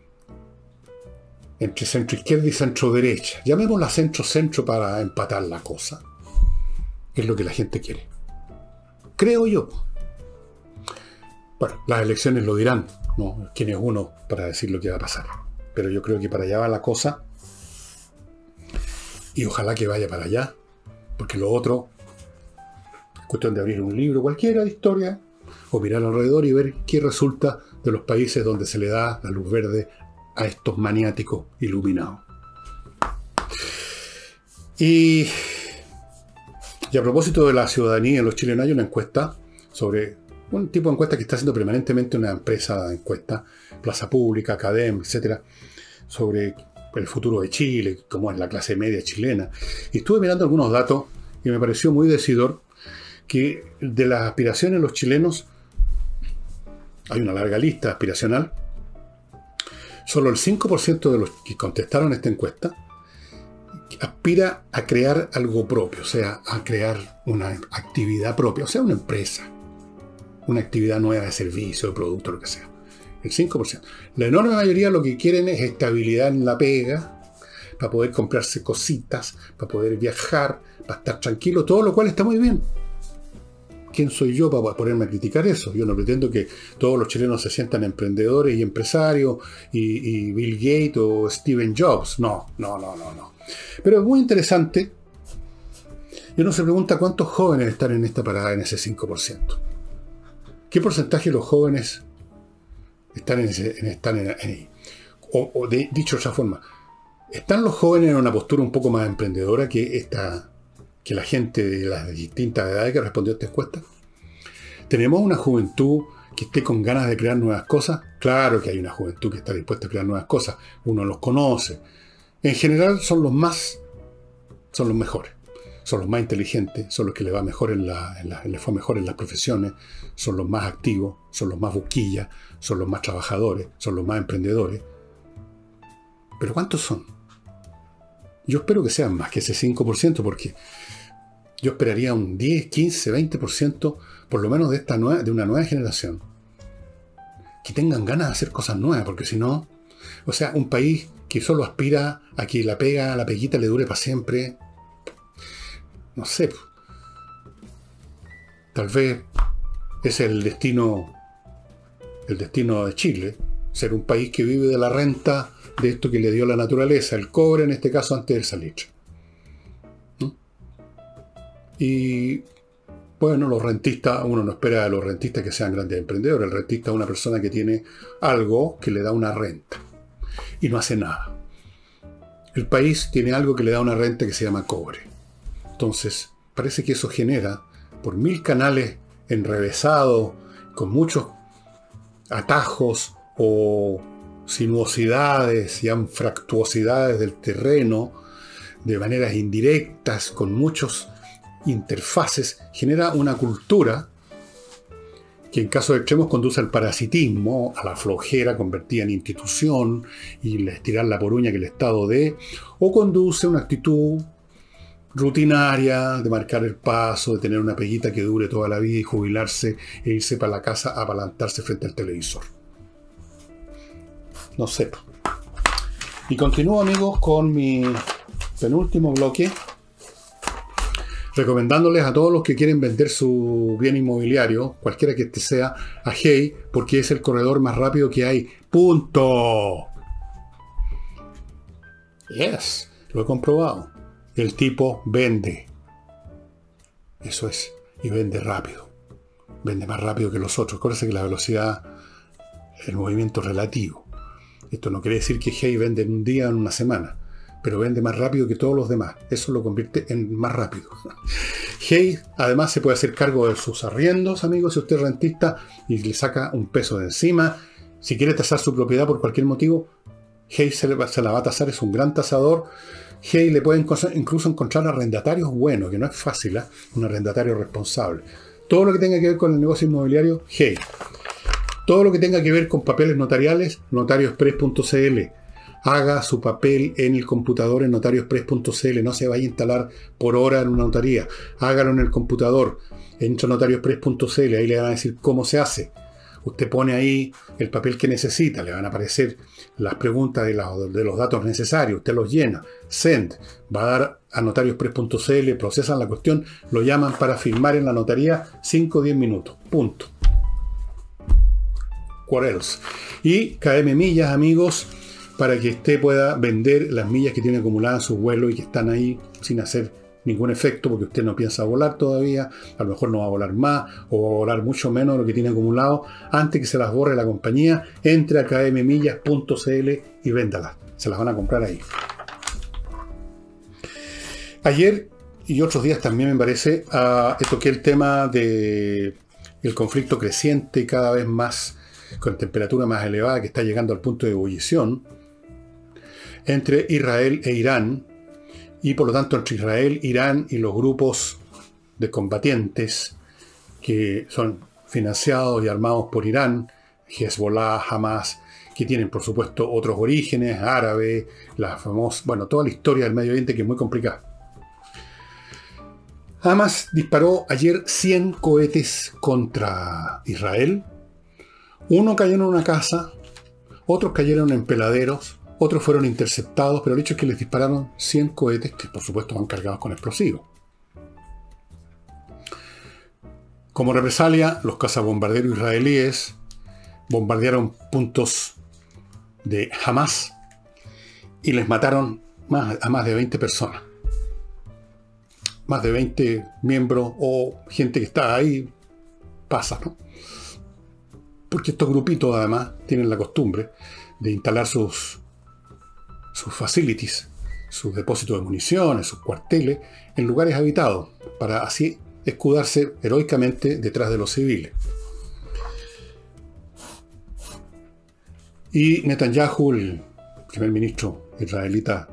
entre centro izquierda y centro derecha, llamémosla centro centro para empatar la cosa, es lo que la gente quiere. Creo yo. Bueno, las elecciones lo dirán, ¿no? ¿Quién es uno para decir lo que va a pasar? Pero yo creo que para allá va la cosa, y ojalá que vaya para allá, porque lo otro es cuestión de abrir un libro cualquiera de historia, o mirar alrededor y ver qué resulta de los países donde se le da la luz verde a estos maniáticos iluminados. Y, y a propósito de la ciudadanía en los chilenos, hay una encuesta sobre un tipo de encuesta que está haciendo permanentemente una empresa de encuesta, Plaza Pública, Academ, etcétera, sobre el futuro de Chile, cómo es la clase media chilena. Y estuve mirando algunos datos y me pareció muy decidor que de las aspiraciones de los chilenos, hay una larga lista aspiracional, solo el cinco por ciento de los que contestaron esta encuesta aspira a crear algo propio, o sea, a crear una actividad propia, o sea, una empresa, una actividad nueva de servicio, de producto, lo que sea. El cinco por ciento. La enorme mayoría lo que quieren es estabilidad en la pega, para poder comprarse cositas, para poder viajar, para estar tranquilo, todo lo cual está muy bien. ¿Quién soy yo para ponerme a criticar eso? Yo no pretendo que todos los chilenos se sientan emprendedores y empresarios y, y Bill Gates o Steve Jobs. No, no, no, no, no. Pero es muy interesante. Y uno se pregunta cuántos jóvenes están en esta parada, en ese cinco por ciento. ¿Qué porcentaje de los jóvenes están en ese, en, están en, en, o, o de, dicho de otra forma, ¿están los jóvenes en una postura un poco más emprendedora que esta, que la gente de las distintas edades que respondió a esta encuesta? ¿Tenemos una juventud que esté con ganas de crear nuevas cosas? Claro que hay una juventud que está dispuesta a crear nuevas cosas. Uno los conoce. En general son los más, son los mejores. Son los más inteligentes, son los que les va mejor en la, en la, les fue mejor en las profesiones, son los más activos, son los más busquillas, son los más trabajadores, son los más emprendedores. ¿Pero cuántos son? Yo espero que sean más que ese cinco por ciento, porque yo esperaría un diez, quince, veinte por ciento, por lo menos de, esta nueva, de una nueva generación, que tengan ganas de hacer cosas nuevas, porque si no, o sea, un país que solo aspira a que la pega, la peguita le dure para siempre, no sé, tal vez es el destino, el destino de Chile, ser un país que vive de la renta de esto que le dio la naturaleza, el cobre en este caso antes del salitre. ¿No? Y bueno, los rentistas, uno no espera de los rentistas que sean grandes emprendedores. El rentista es una persona que tiene algo que le da una renta y no hace nada. El país tiene algo que le da una renta que se llama cobre. Entonces, parece que eso genera, por mil canales enrevesados, con muchos atajos o sinuosidades y anfractuosidades del terreno, de maneras indirectas, con muchos interfaces, genera una cultura que en casos extremos conduce al parasitismo, a la flojera convertida en institución y les tirar la poruña que el Estado dé, o conduce a una actitud rutinaria de marcar el paso, de tener una peguita que dure toda la vida y jubilarse e irse para la casa a apalantarse frente al televisor. no sé. Y continúo, amigos, con mi penúltimo bloque, recomendándoles a todos los que quieren vender su bien inmobiliario, cualquiera que este sea, a Hey, porque es el corredor más rápido que hay. ¡Punto! Yes, lo he comprobado. El tipo vende. Eso es. Y vende rápido. Vende más rápido que los otros. Acuérdense que la velocidad, el movimiento es relativo. Esto no quiere decir que Hey vende en un día o en una semana, pero vende más rápido que todos los demás. Eso lo convierte en más rápido. Hey, además, se puede hacer cargo de sus arriendos, amigos, si usted es rentista y le saca un peso de encima. Si quiere tasar su propiedad por cualquier motivo, Hey se, le va, se la va a tasar, es un gran tasador. Hey le puede incluso encontrar arrendatarios buenos, que no es fácil, ¿eh? Un arrendatario responsable. Todo lo que tenga que ver con el negocio inmobiliario, Hey. Todo lo que tenga que ver con papeles notariales, notarioexpress punto c l. Haga su papel en el computador en notarioexpress punto c l. No se vaya a instalar por hora en una notaría. Hágalo en el computador. Entra a notarioexpress punto c l. Ahí le van a decir cómo se hace. Usted pone ahí el papel que necesita. Le van a aparecer las preguntas de, la, de los datos necesarios. Usted los llena. Send. Va a dar a notarioexpress punto c l. Procesan la cuestión. Lo llaman para firmar en la notaría. cinco o diez minutos. Punto. What else? Y K M Millas, amigos, para que usted pueda vender las millas que tiene acumuladas en sus vuelos y que están ahí sin hacer ningún efecto, porque usted no piensa volar todavía, a lo mejor no va a volar más, o va a volar mucho menos de lo que tiene acumulado. Antes que se las borre la compañía, entre a K M millas punto c l y véndalas. Se las van a comprar ahí. Ayer y otros días también, me parece, uh, toqué el tema de el conflicto creciente cada vez más, con temperatura más elevada, que está llegando al punto de ebullición, entre Israel e Irán, y por lo tanto entre Israel, Irán y los grupos de combatientes que son financiados y armados por Irán, Hezbollah, Hamas, que tienen por supuesto otros orígenes, árabes, la famosa, bueno, toda la historia del Medio Oriente, que es muy complicada. Hamas disparó ayer cien cohetes contra Israel. Uno cayó en una casa, otros cayeron en peladeros, otros fueron interceptados, pero el hecho es que les dispararon cien cohetes, que por supuesto van cargados con explosivos. Como represalia, los cazabombarderos israelíes bombardearon puntos de Hamas y les mataron más, a más de veinte personas. Más de veinte miembros o gente que está ahí, pasa, ¿no? Porque estos grupitos además tienen la costumbre de instalar sus, sus facilities, sus depósitos de municiones, sus cuarteles, en lugares habitados, para así escudarse heroicamente detrás de los civiles. Y Netanyahu, el primer ministro israelita,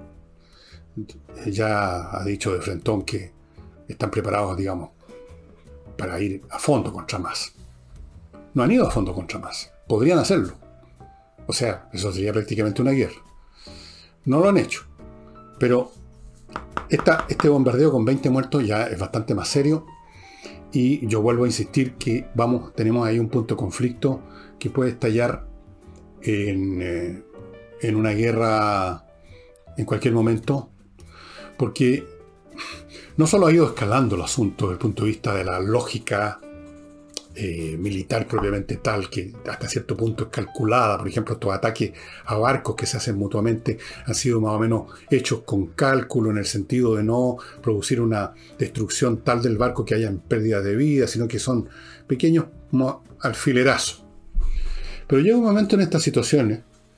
ya ha dicho de frentón que están preparados, digamos, para ir a fondo contra Hamas. No han ido a fondo contra Hamas. Podrían hacerlo. O sea, eso sería prácticamente una guerra. No lo han hecho. Pero esta, este bombardeo con veinte muertos ya es bastante más serio. Y yo vuelvo a insistir que vamos, tenemos ahí un punto de conflicto que puede estallar en, eh, en una guerra en cualquier momento. Porque no solo ha ido escalando el asunto desde el punto de vista de la lógica Eh, militar propiamente tal, que hasta cierto punto es calculada. Por ejemplo, estos ataques a barcos que se hacen mutuamente han sido más o menos hechos con cálculo, en el sentido de no producir una destrucción tal del barco que hayan pérdidas de vida, sino que son pequeños alfilerazos. Pero llega un momento en estas situaciones,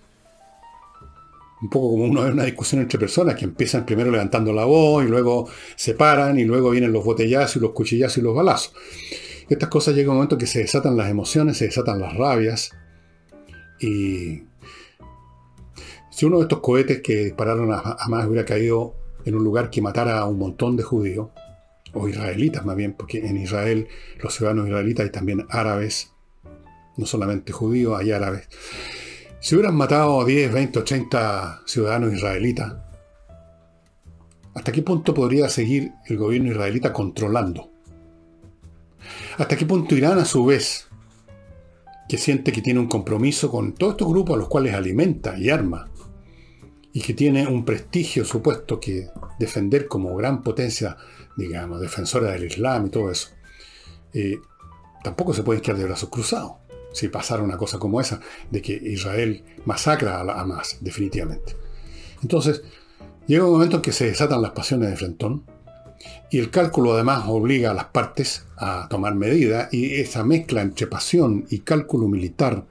un poco como uno ve una discusión entre personas que empiezan primero levantando la voz y luego se paran y luego vienen los botellazos y los cuchillazos y los balazos. Estas cosas llega un momento que se desatan las emociones, se desatan las rabias, y si uno de estos cohetes que dispararon a Hamas hubiera caído en un lugar que matara a un montón de judíos, o israelitas más bien, porque en Israel los ciudadanos israelitas y también árabes, no solamente judíos, hay árabes, si hubieran matado a diez, veinte, ochenta ciudadanos israelitas, ¿hasta qué punto podría seguir el gobierno israelita controlando? ¿Hasta qué punto Irán, a su vez, que siente que tiene un compromiso con todos estos grupos a los cuales alimenta y arma, y que tiene un prestigio supuesto que defender como gran potencia, digamos, defensora del Islam y todo eso, eh, tampoco se pueden quedar de brazos cruzados si pasara una cosa como esa, de que Israel masacra a Hamas, definitivamente. Entonces, llega un momento en que se desatan las pasiones de frentón, y el cálculo además obliga a las partes a tomar medidas, y esa mezcla entre pasión y cálculo militar,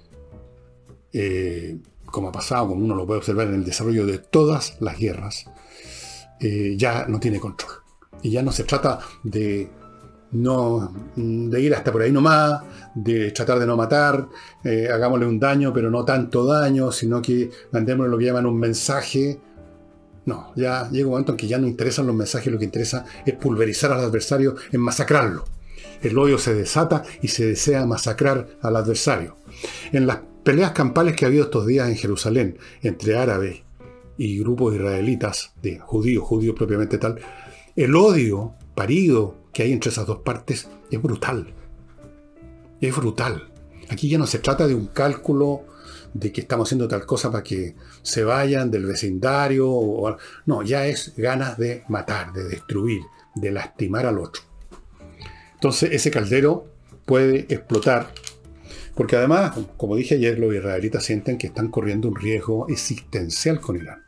eh, como ha pasado, como uno lo puede observar en el desarrollo de todas las guerras, eh, ya no tiene control. Y ya no se trata de, no, de ir hasta por ahí nomás, de tratar de no matar, eh, hagámosle un daño, pero no tanto daño, sino que mandémosle lo que llaman un mensaje. No, ya llega un momento en que ya no interesan los mensajes, lo que interesa es pulverizar al adversario, en masacrarlo. El odio se desata y se desea masacrar al adversario. En las peleas campales que ha habido estos días en Jerusalén, entre árabes y grupos israelitas, de judíos, judíos propiamente tal, el odio parido que hay entre esas dos partes es brutal. Es brutal. Aquí ya no se trata de un cálculo de que estamos haciendo tal cosa para que se vayan del vecindario. O, no, ya es ganas de matar, de destruir, de lastimar al otro. Entonces ese caldero puede explotar, porque además, como dije ayer, los israelitas sienten que están corriendo un riesgo existencial con Irán.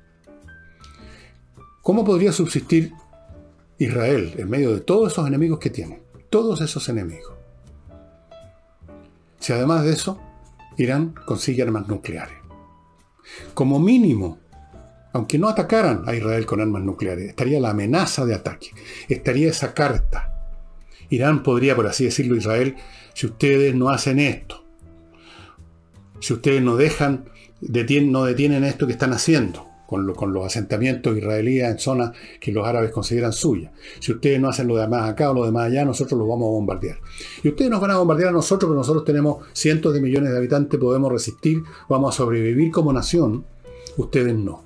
¿Cómo podría subsistir Israel en medio de todos esos enemigos que tiene? Todos esos enemigos. Si además de eso, Irán consigue armas nucleares. Como mínimo, aunque no atacaran a Israel con armas nucleares, estaría la amenaza de ataque. Estaría esa carta. Irán podría, por así decirlo, Israel, si ustedes no hacen esto, si ustedes no dejan, detien, no detienen esto que están haciendo con, lo, con los asentamientos israelíes en zonas que los árabes consideran suyas. Si ustedes no hacen lo demás acá o lo demás allá, nosotros los vamos a bombardear. Y ustedes nos van a bombardear a nosotros, pero nosotros tenemos cientos de millones de habitantes, podemos resistir, vamos a sobrevivir como nación. Ustedes no.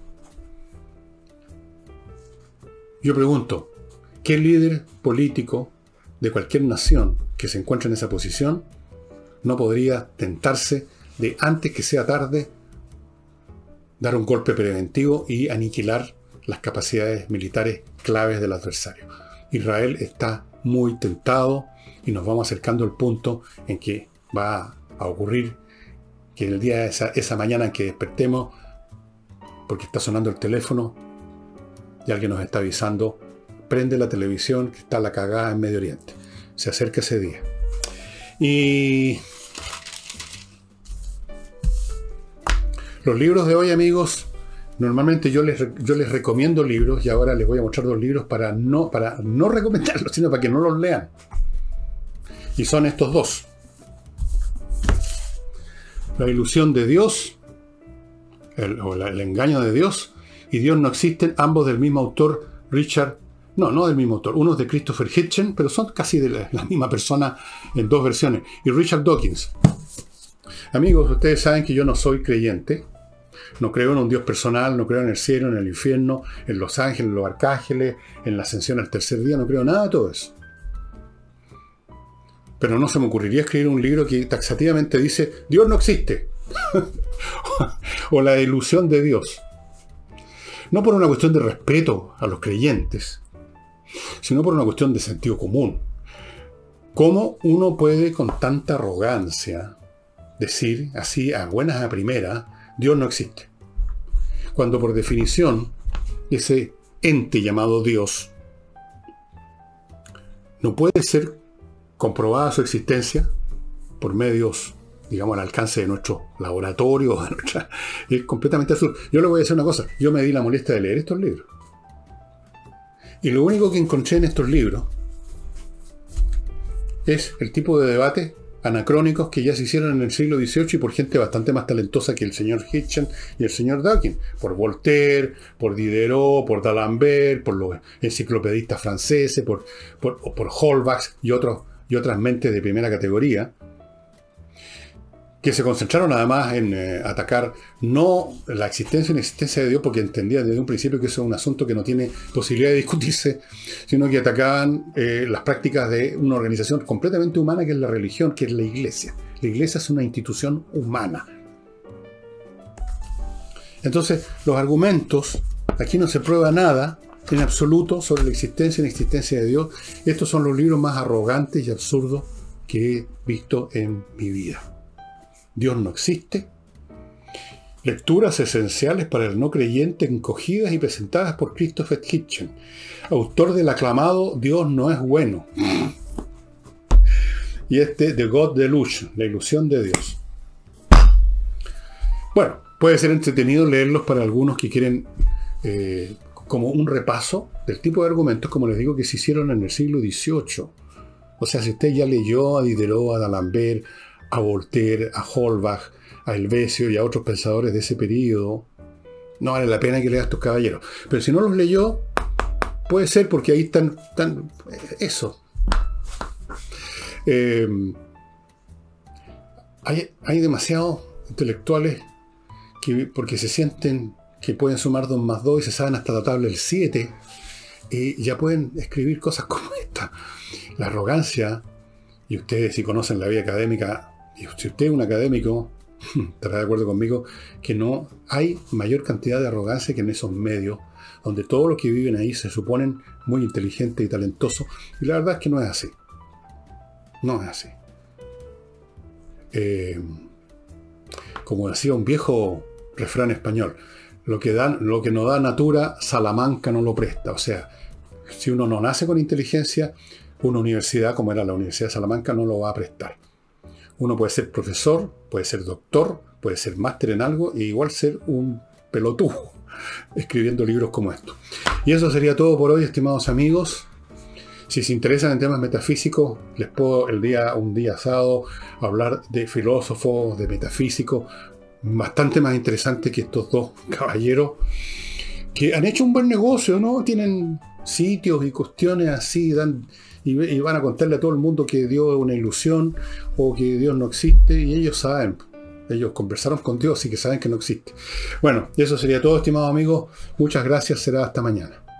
Yo pregunto, ¿qué líder político de cualquier nación que se encuentre en esa posición no podría tentarse de, antes que sea tarde, dar un golpe preventivo y aniquilar las capacidades militares claves del adversario? Israel está muy tentado y nos vamos acercando al punto en que va a ocurrir que en el día de esa, esa mañana en que despertemos, porque está sonando el teléfono y alguien nos está avisando, prende la televisión que está la cagada en Medio Oriente. Se acerca ese día. Y los libros de hoy, amigos, normalmente yo les, yo les recomiendo libros, y ahora les voy a mostrar dos libros para no, para no recomendarlos, sino para que no los lean. Y son estos dos. La ilusión de Dios, el, o la, el engaño de Dios, y Dios no existen, ambos del mismo autor, Richard, no, no del mismo autor, uno es de Christopher Hitchens, pero son casi de la, la misma persona en dos versiones, y Richard Dawkins. Amigos, ustedes saben que yo no soy creyente, no creo en un Dios personal, no creo en el cielo, en el infierno, en los ángeles, en los arcángeles, en la ascensión al tercer día, no creo en nada de todo eso. Pero no se me ocurriría escribir un libro que taxativamente dice, Dios no existe, o la ilusión de Dios. No por una cuestión de respeto a los creyentes, sino por una cuestión de sentido común. ¿Cómo uno puede con tanta arrogancia decir así a buenas a primeras, Dios no existe? Cuando por definición ese ente llamado Dios no puede ser comprobada su existencia por medios, digamos, al alcance de nuestro laboratorio, de nuestra, es completamente absurdo. Yo le voy a decir una cosa, yo me di la molestia de leer estos libros. Y lo único que encontré en estos libros es el tipo de debate anacrónicos que ya se hicieron en el siglo dieciocho y por gente bastante más talentosa que el señor Hitchens y el señor Dawkins, por Voltaire, por Diderot, por D'Alembert, por los enciclopedistas franceses, por, por, por Holbach y, otros, y otras mentes de primera categoría, que se concentraron además en eh, atacar no la existencia o inexistencia de Dios, porque entendían desde un principio que eso es un asunto que no tiene posibilidad de discutirse, sino que atacaban eh, las prácticas de una organización completamente humana que es la religión, que es la iglesia. La iglesia es una institución humana. Entonces, los argumentos, aquí no se prueba nada en absoluto sobre la existencia e inexistencia de Dios. Estos son los libros más arrogantes y absurdos que he visto en mi vida. Dios no existe. Lecturas esenciales para el no creyente, encogidas y presentadas por Christopher Hitchens, autor del aclamado Dios no es bueno. Y este, The God Delusion, la ilusión de Dios. Bueno, puede ser entretenido leerlos para algunos que quieren eh, como un repaso del tipo de argumentos, como les digo, que se hicieron en el siglo dieciocho. O sea, si usted ya leyó a Diderot, a D'Alembert, a Voltaire, a Holbach, a Helvecio y a otros pensadores de ese periodo, no vale la pena que lea a estos caballeros. Pero si no los leyó, puede ser porque ahí están, están eso. Eh, hay, hay demasiados intelectuales que, porque se sienten que pueden sumar dos más dos y se saben hasta la tabla del siete, y ya pueden escribir cosas como esta. La arrogancia, y ustedes si conocen la vida académica, y si usted es un académico, estará de acuerdo conmigo, que no hay mayor cantidad de arrogancia que en esos medios, donde todos los que viven ahí se suponen muy inteligentes y talentosos, y la verdad es que no es así. No es así. Eh, como decía un viejo refrán español, lo que, da, lo que no da natura, Salamanca no lo presta. O sea, si uno no nace con inteligencia, una universidad como era la Universidad de Salamanca no lo va a prestar. Uno puede ser profesor, puede ser doctor, puede ser máster en algo e igual ser un pelotudo escribiendo libros como estos. Y eso sería todo por hoy, estimados amigos. Si se interesan en temas metafísicos, les puedo el día, un día sábado hablar de filósofos, de metafísicos, bastante más interesante que estos dos caballeros que han hecho un buen negocio, ¿no? Tienen sitios y cuestiones así, dan, y, y van a contarle a todo el mundo que Dios es una ilusión o que Dios no existe, y ellos saben, ellos conversaron con Dios y que saben que no existe. Bueno, eso sería todo, estimados amigos. Muchas gracias, será hasta mañana.